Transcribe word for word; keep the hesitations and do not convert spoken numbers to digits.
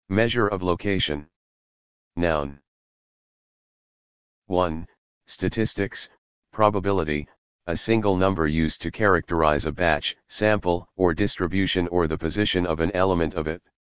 Measure of location. Noun. one. Statistics, probability, a single number used to characterize a batch, sample, or distribution or the position of an element of it.